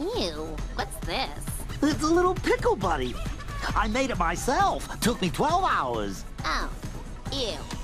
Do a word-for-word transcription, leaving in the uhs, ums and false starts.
Ew, what's this? It's a little pickle buddy. I made it myself. Took me twelve hours. Oh, ew.